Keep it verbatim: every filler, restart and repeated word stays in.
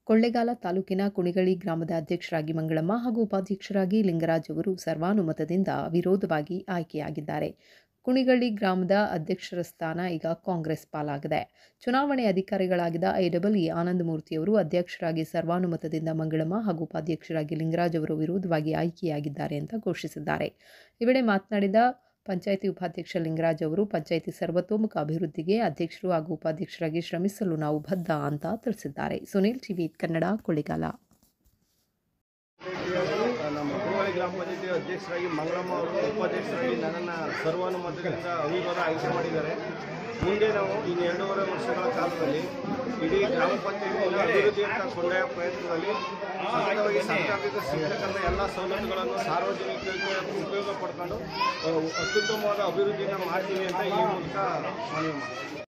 ಕೊಳ್ಳೇಗಾಲ ತಾಲೂಕಿನ ಕುಣಿಗಳಿ ಗ್ರಾಮದ ಅಧ್ಯಕ್ಷರಾಗಿ ಮಂಗಳಮ್ಮ ಹಾಗೂ ಉಪಾಧ್ಯಕ್ಷರಾಗಿ ಲಿಂಗರಾಜ್ ಅವರು ಸರ್ವಾನುಮತದಿಂದ ವಿರೋಧವಾಗಿ ಆಯ್ಕೆಯಾಗಿದ್ದಾರೆ. ಕುಣಿಗಳಿ ಗ್ರಾಮದ ಅಧ್ಯಕ್ಷರ ಸ್ಥಾನ ಈಗ ಕಾಂಗ್ರೆಸ್ ಪಾಲಾಗಿದೆ. ಚುನಾವಣೆ ಅಧಿಕಾರಿಗಳಾಗಿದ್ದ ಐಡಬ್ಲ್ಇ ಆನಂದಮೂರ್ತಿಯವರು ಅಧ್ಯಕ್ಷರಾಗಿ ಸರ್ವಾನುಮತದಿಂದ ಮಂಗಳಮ್ಮ ಹಾಗೂ ಉಪಾಧ್ಯಕ್ಷರಾಗಿ ಲಿಂಗರಾಜ್ ಅವರು ವಿರೋಧವಾಗಿ ಆಯ್ಕೆಯಾಗಿದ್ದಾರೆ ಅಂತ ಘೋಷಿಸಿದ್ದಾರೆ. ಈ ವೇಳೆ ಮಾತನಾಡಿದ ಪಂಚಾಯಿತಿ ಉಪಾಧ್ಯಕ್ಷ ಲಿಂಗರಾಜ್ ಅವರು ಪಂಚಾಯಿತಿ ಸರ್ವತೋಮುಖ ಅಭಿವೃದ್ಧಿಗೆ ಅಧ್ಯಕ್ಷರು ಹಾಗೂ ಉಪಾಧ್ಯಕ್ಷರಾಗಿ ಶ್ರಮಿಸಲು ನಾವು ಬದ್ಧ ಅಂತ ತಿಳಿಸಿದ್ದಾರೆ. ಸುನೀಲ್ ಟಿವಿ ಕನ್ನಡ, ಕೊಳ್ಳೇಗಾಲ. ನಮ್ಮ ಕುಣಿಗಳಿ ಗ್ರಾಮ ಪಂಚಾಯತಿ ಅಧ್ಯಕ್ಷರಾಗಿ ಮಂಗಳಮ್ಮ ಅವರು, ಉಪಾಧ್ಯಕ್ಷರಾಗಿ ನನ್ನನ್ನು ಸರ್ವಾನುಮತದಿಂದ ಅವಿರೋಧ ಆಯ್ಕೆ ಮಾಡಿದ್ದಾರೆ. ಮುಂದೆ ನಾವು ಇನ್ನು ಎರಡೂವರೆ ವರ್ಷಗಳ ಕಾಲದಲ್ಲಿ ಇಡೀ ಗ್ರಾಮ ಪಂಚಾಯತಿಯ ಅಭಿವೃದ್ಧಿ ಅಂತ ಕೊಂಡೊಯ್ಯ ಪ್ರಯತ್ನದಲ್ಲಿ ಸತತವಾಗಿ ಸರ್ಕಾರದಿಂದ ಸಿಗತಕ್ಕಂಥ ಎಲ್ಲ ಸವಲತ್ತುಗಳನ್ನು ಸಾರ್ವಜನಿಕರಿಗೆ ಉಪಯೋಗ ಪಡ್ಕೊಂಡು ಅತ್ಯುತ್ತಮವಾದ ಅಭಿವೃದ್ಧಿಯನ್ನು ಮಾಡ್ತೀವಿ ಅಂತ ಈ ಮೂಲಕ ಮನವಿ ಮಾಡ್ತೀವಿ.